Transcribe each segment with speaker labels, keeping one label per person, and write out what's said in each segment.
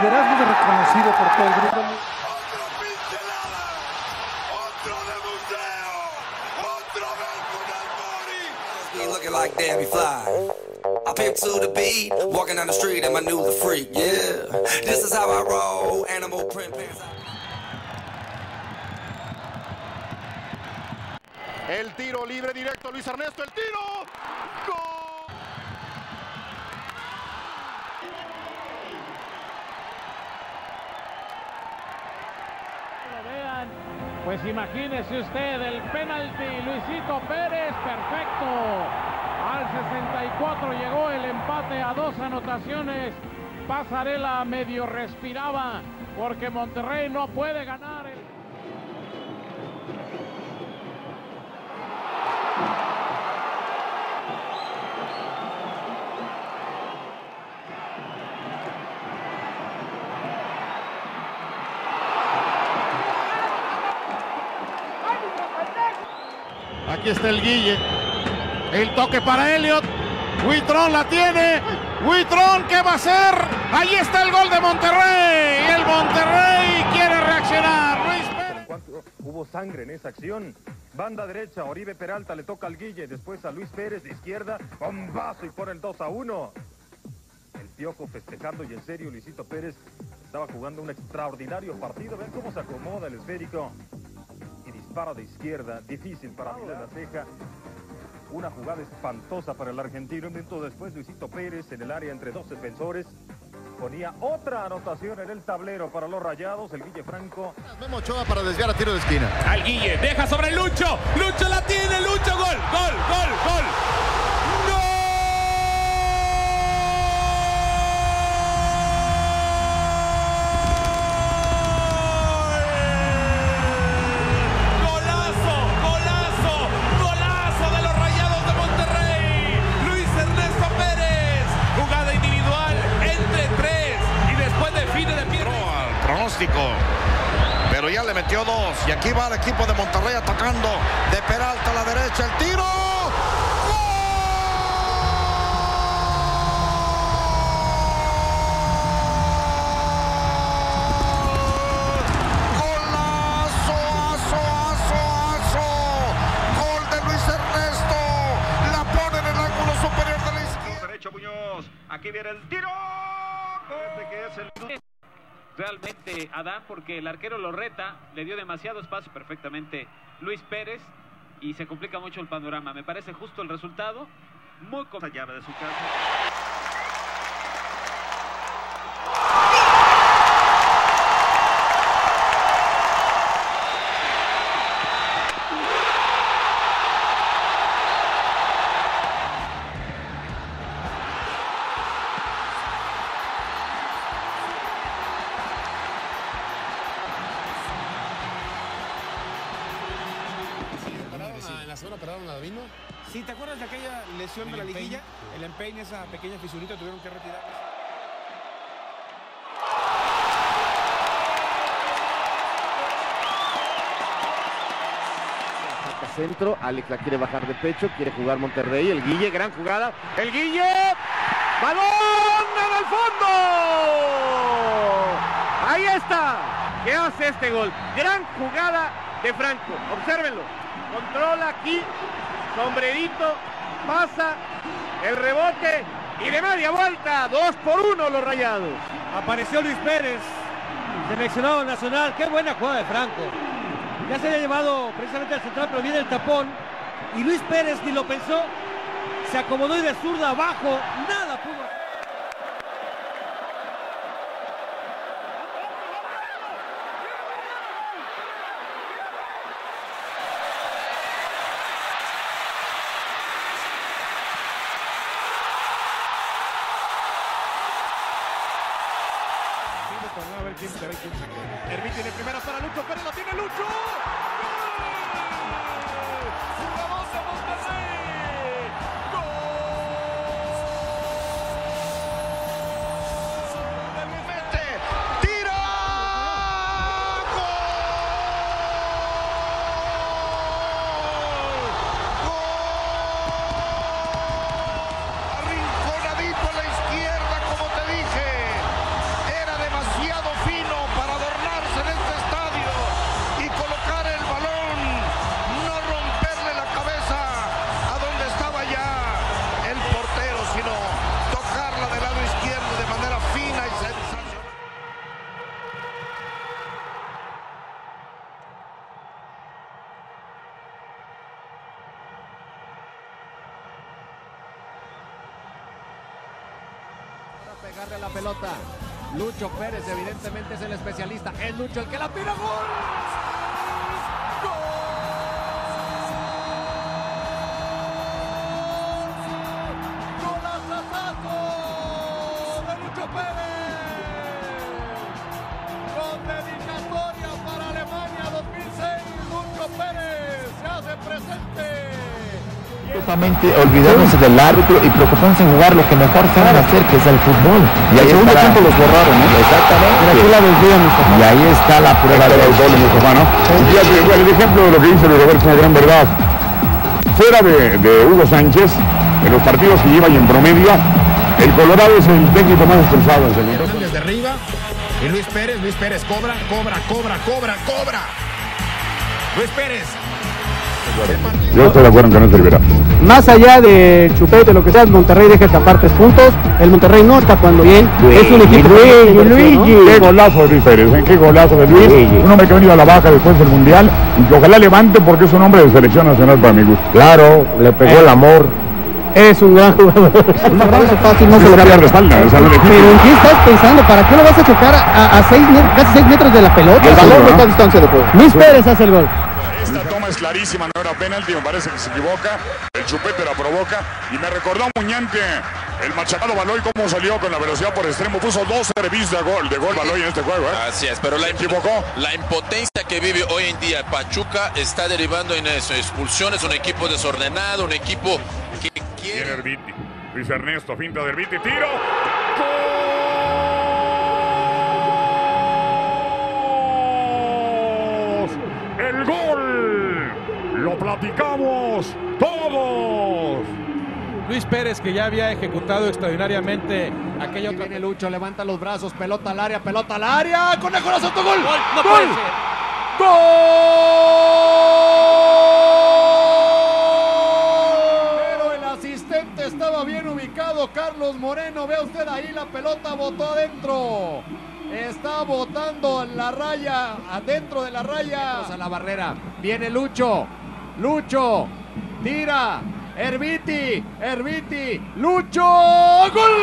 Speaker 1: liderazgo es reconocido por todo el grupo.
Speaker 2: ¡Otra pincelada! ¡Otro de museo! ¡Otra vez con Albori!
Speaker 3: Me looking like Debbie Fly. I pimp to the beat, walking down the street in my new the freak, yeah. This is how I roll, animal print pants.
Speaker 4: El tiro libre directo, Luis Ernesto, el tiro. ¡Gol!
Speaker 5: Pues imagínese usted el penalti, Luisito Pérez, perfecto. Al 64 llegó el empate a 2 anotaciones. Pasarela medio respiraba porque Monterrey no puede ganar.
Speaker 4: Aquí está el Guille. El toque para Elliot. Huitrón la tiene. Huitrón, ¿qué va a hacer? Ahí está el gol de Monterrey. El Monterrey quiere reaccionar. Luis Pérez.
Speaker 6: En cuanto hubo sangre en esa acción. Banda derecha, Oribe Peralta le toca al Guille. Después a Luis Pérez de izquierda. Bombazo y pone el 2-1. El Piojo festejando y en serio Luisito Pérez estaba jugando un extraordinario partido. Ven cómo se acomoda el esférico. Dispara de izquierda, difícil para de la ceja. Una jugada espantosa para el argentino. Un minuto después, Luisito Pérez en el área entre dos defensores ponía otra anotación en el tablero para los Rayados. El Guille Franco.
Speaker 4: Memo Ochoa para desviar a tiro de esquina.
Speaker 7: Al Guille, deja sobre Lucho. Lucho la tiene, Lucho, gol, gol, gol, gol.
Speaker 4: Pero ya le metió 2 y aquí va el equipo de Monterrey atacando de Peralta a la derecha, el tiro. ¡Golazo, gol de Luis Ernesto! La pone en el ángulo superior de la izquierda.
Speaker 8: Derecho Muñoz, aquí viene el tiro. Que es el...
Speaker 9: Realmente Adán, porque el arquero lo reta, le dio demasiado espacio perfectamente Luis Pérez y se complica mucho el panorama. Me parece justo el resultado, muy llave de su casa.
Speaker 10: ¿Operaron a Davino? Sí, ¿te acuerdas de aquella lesión de la liguilla? El empeine, esa pequeña fisurita, tuvieron que retirar.
Speaker 11: Centro, Alex la quiere bajar de pecho, quiere jugar Monterrey, el Guille, gran jugada, el Guille, balón en el fondo, ahí está, ¿qué hace este gol? Gran jugada de Franco, obsérvenlo, controla aquí, sombrerito, pasa, el rebote y de media vuelta, 2-1 los Rayados.
Speaker 1: Apareció Luis Pérez, seleccionado nacional, qué buena jugada de Franco. Ya se había llevado precisamente al central, pero viene el tapón. Y Luis Pérez ni lo pensó. Se acomodó y de zurda abajo. Nada pudo.
Speaker 4: A ver quién se ve, quién se ve. Hervín tiene primera para Lucho Pérez, lo tiene Lucho. ¡Jugador de Monterrey! ¡Gol! ¡De Luis Mete! ¡Tira! ¡Gol! ¡Gol! Arrinconadito a la izquierda, como te dije. Era demasiado.
Speaker 12: pelota. Lucho Pérez evidentemente es el especialista. Es Lucho el que la tira. ¡Gol!
Speaker 13: Totalmente olvidándose del árbitro y preocupándose en jugar lo que mejor saben hacer, que es el fútbol. Y al segundo tiempo los borraron, ¿no? Exactamente. Y ahí está la prueba del gol, mi hermano.
Speaker 14: El ejemplo de lo que dice Luis Roberto es una gran verdad. Fuera de Hugo Sánchez, en los partidos que lleva y en promedio, el Colorado es el técnico más esforzado en el mundo.
Speaker 10: Desde arriba, y Luis Pérez cobra. Luis Pérez.
Speaker 14: Yo estoy de acuerdo en que no servirá.
Speaker 15: Más allá de Chupete, lo que sea, Monterrey deja escapar 3 puntos. El Monterrey no está jugando bien. Es un equipo.
Speaker 14: Luigi. Qué golazo de Luis Pérez, qué golazo de Luis. Un hombre que ha venido a la baja después del Mundial y que ojalá levante porque es un hombre de selección nacional para mi gusto.
Speaker 15: Claro, le pegó el amor. Es un gran jugador. Una cosa fácil, no se lo pierde. Pero ¿en qué estás pensando? ¿Para qué lo vas a chocar a casi 6 metros de la pelota? El balón no está a distancia de juego. Luis Pérez hace el gol.
Speaker 14: Esta toma es clarísima, no era penalti, me parece que se equivoca. El Chupete la provoca y me recordó a Muñante, el machacado Baloy, cómo salió con la velocidad por extremo. Puso 2 servicios de gol Baloy en este juego.
Speaker 16: Así es, pero
Speaker 14: se equivocó.
Speaker 16: La impotencia que vive hoy en día Pachuca está derivando en eso. Expulsiones, un equipo desordenado, un equipo que quiere...
Speaker 14: Viene Herbiti, Luis Ernesto, finta de Herbiti, tiro. ¡El gol! ¡Lo platicamos todos!
Speaker 5: Luis Pérez, que ya había ejecutado extraordinariamente aquella otra...
Speaker 12: Viene Lucho, levanta los brazos, pelota al área, Conejo Soto, gol.
Speaker 5: No puede ser.
Speaker 12: ¡Gol! Pero el asistente estaba bien ubicado, Carlos Moreno. Vea usted ahí, la pelota botó adentro. Está botando la raya, adentro de la raya. A la barrera. Viene Lucho. Tira. Herbiti. Lucho. ¡Gol!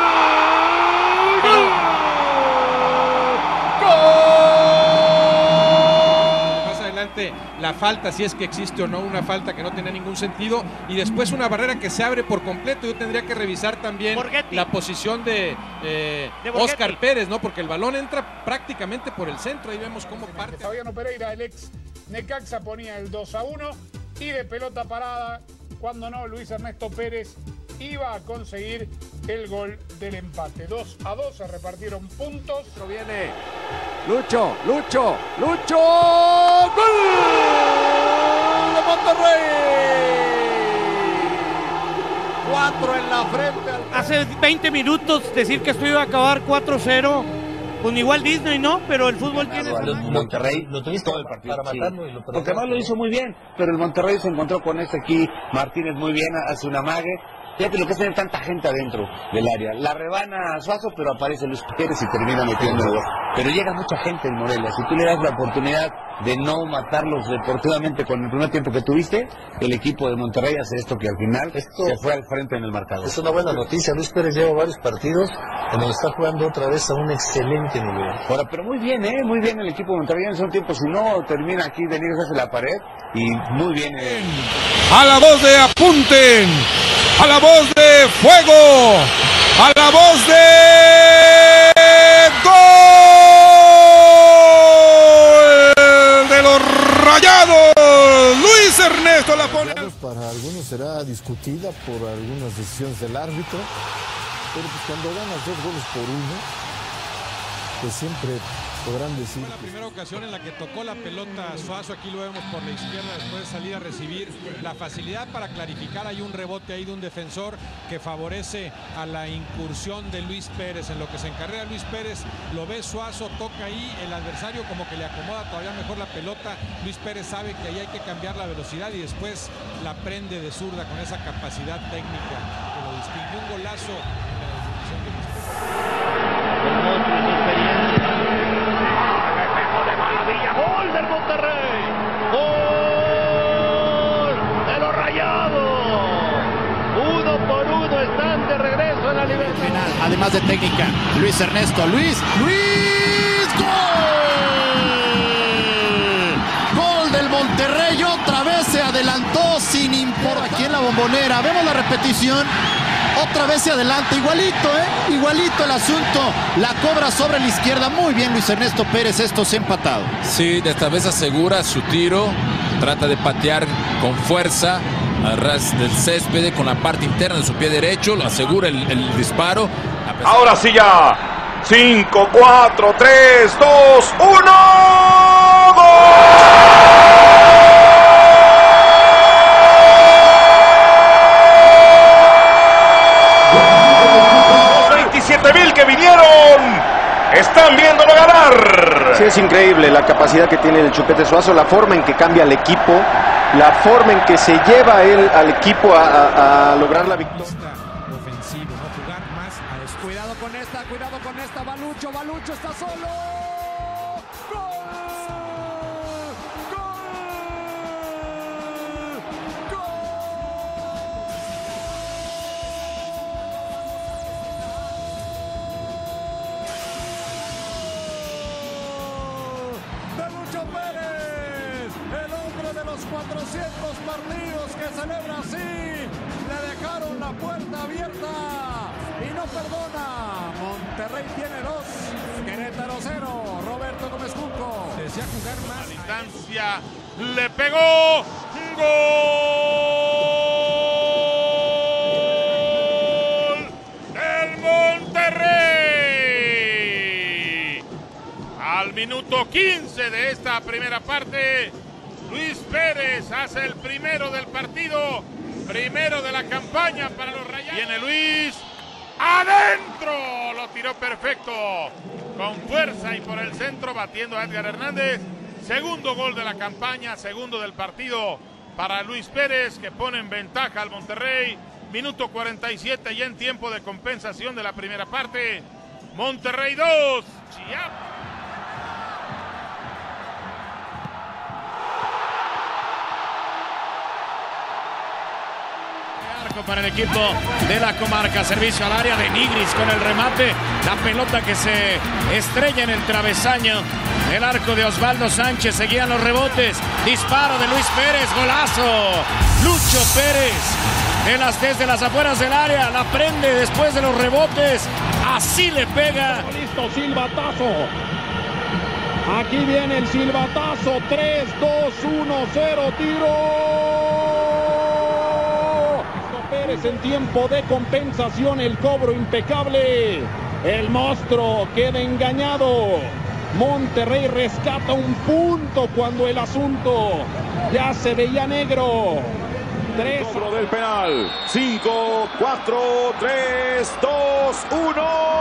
Speaker 5: Más adelante la falta, si es que existe o no, una falta que no tenía ningún sentido, y después una barrera que se abre por completo. Yo tendría que revisar también la posición de Óscar Pérez, ¿no? Porque el balón entra prácticamente por el centro. Ahí vemos cómo parte.
Speaker 17: Fabiano Pereira, el ex Necaxa, ponía el 2-1 y de pelota parada, cuando no, Luis Ernesto Pérez iba a conseguir el gol del empate. 2-2, se repartieron puntos.
Speaker 12: Viene Lucho. ¡Gol de Monterrey! 4 en la frente.
Speaker 1: Hace 20 minutos decir que esto iba a acabar 4-0, pues igual Disney, ¿no? Pero el fútbol tiene...
Speaker 18: Monterrey lo tuviste todo el partido para matarlo, y porque además lo hizo muy bien, pero el Monterrey se encontró con aquí, Martínez muy bien, hace un amague. Fíjate lo que es tener tanta gente adentro del área. La rebana a Suazo, pero aparece Luis Pérez y termina metiendo el gol. Pero llega mucha gente en Morelia. Si tú le das la oportunidad de no matarlos deportivamente con el primer tiempo que tuviste, el equipo de Monterrey hace esto que al final se fue al frente en el marcador.
Speaker 19: Es una buena noticia. Luis Pérez lleva varios partidos en donde está jugando otra vez a un excelente nivel.
Speaker 18: Ahora, pero muy bien, muy bien el equipo de Monterrey en ese tiempo. Si no, termina aquí, Denigres hace la pared y muy bien.
Speaker 7: A la voz de apunten, a la voz de fuego, a la voz de gol de los Rayados. Luis Ernesto la pone.
Speaker 20: Para algunos será discutida por algunas decisiones del árbitro, pero pues cuando ganas 2 goles por 1, pues siempre podrán decir.
Speaker 5: Fue la primera ocasión en la que tocó la pelota Suazo, aquí lo vemos por la izquierda después de salir a recibir. La facilidad para clarificar, hay un rebote ahí de un defensor que favorece a la incursión de Luis Pérez. En lo que se encarrera Luis Pérez, lo ve Suazo, toca ahí, el adversario como que le acomoda todavía mejor la pelota. Luis Pérez sabe que ahí hay que cambiar la velocidad y después la prende de zurda con esa capacidad técnica que lo distingue. Un golazo en la definición de Luis
Speaker 12: Maravilla, gol del Monterrey, gol de los Rayados, 1-1, están de regreso en la libertad. además de técnica. Luis Ernesto, Luis, ¡gol del Monterrey! Otra vez se adelantó sin importar. Aquí en la Bombonera, vemos la repetición. Otra vez se adelanta, igualito el asunto. La cobra sobre la izquierda. Muy bien Luis Ernesto Pérez, esto se ha empatado.
Speaker 16: Sí, de esta vez asegura su tiro. Trata de patear con fuerza a ras del césped con la parte interna de su pie derecho. Lo asegura el disparo.
Speaker 8: Ahora sí ya. 5, 4, 3, 2, 1. ¡Gol! 27,000 que vinieron están viéndolo ganar.
Speaker 21: Sí, es increíble la capacidad que tiene el Chupete Suazo, la forma en que cambia al equipo, la forma en que se lleva él al equipo a lograr la victoria.
Speaker 12: Ofensivo, no jugar más. Cuidado con esta, Balucho está solo. Pérez, el hombre de los 400 partidos que celebra así, le dejaron la puerta abierta y no perdona. Monterrey tiene 2, Querétaro 0. Roberto Gómez Junco desea jugar más.
Speaker 4: A distancia, le pegó, gol del Monterrey. Al minuto 15 de esta primera parte, Luis Pérez hace el primero del partido, primero de la campaña para los Rayados. Viene Luis, adentro, lo tiró perfecto, con fuerza y por el centro, batiendo a Edgar Hernández. Segundo gol de la campaña, segundo del partido para Luis Pérez, que pone en ventaja al Monterrey. Minuto 47 ya en tiempo de compensación de la primera parte. Monterrey 2, Chiapas.
Speaker 5: Para el equipo de la comarca, servicio al área de Nigris con el remate, la pelota que se estrella en el travesaño del arco de Osvaldo Sánchez. Seguían los rebotes, disparo de Luis Pérez, golazo. Lucho Pérez desde las afueras del área, la prende después de los rebotes, así le pega.
Speaker 17: Listo, silbatazo. Aquí viene el silbatazo, 3, 2, 1, 0, tiro. Pérez en tiempo de compensación, el cobro impecable. El monstruo queda engañado. Monterrey rescata un punto cuando el asunto ya se veía negro. 3.
Speaker 8: Cobro del penal. 5, 4, 3, 2, 1.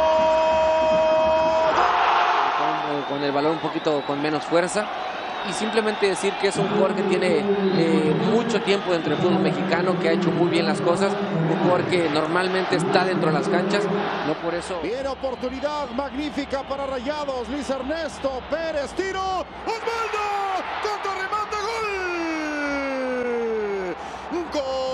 Speaker 22: Con el balón un poquito con menos fuerza. Y simplemente decir que es un jugador que tiene mucho tiempo dentro del fútbol mexicano, que ha hecho muy bien las cosas, un jugador que normalmente está dentro de las canchas, no por eso.
Speaker 12: Viene oportunidad magnífica para Rayados, Luis Ernesto Pérez, tiro, Osvaldo, contrarremate, gol.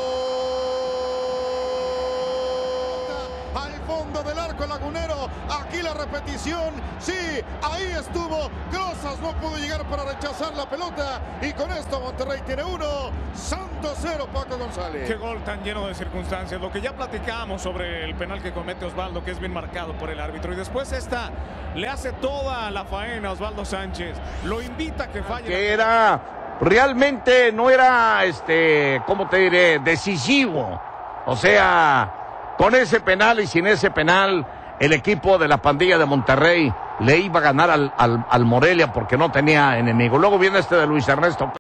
Speaker 12: Al fondo del arco lagunero, aquí la repetición, sí, ahí estuvo, Grosas no pudo llegar para rechazar la pelota y con esto Monterrey tiene 1, Santos 0, Paco González.
Speaker 10: Qué gol tan lleno de circunstancias, lo que ya platicamos sobre el penal que comete Osvaldo, que es bien marcado por el árbitro, y después le hace toda la faena a Osvaldo Sánchez, lo invita a que falle.
Speaker 23: Que realmente no era, ¿cómo te diré?, decisivo, o sea, con ese penal y sin ese penal, el equipo de la pandilla de Monterrey le iba a ganar al Morelia porque no tenía enemigo. Luego viene de Luis Ernesto.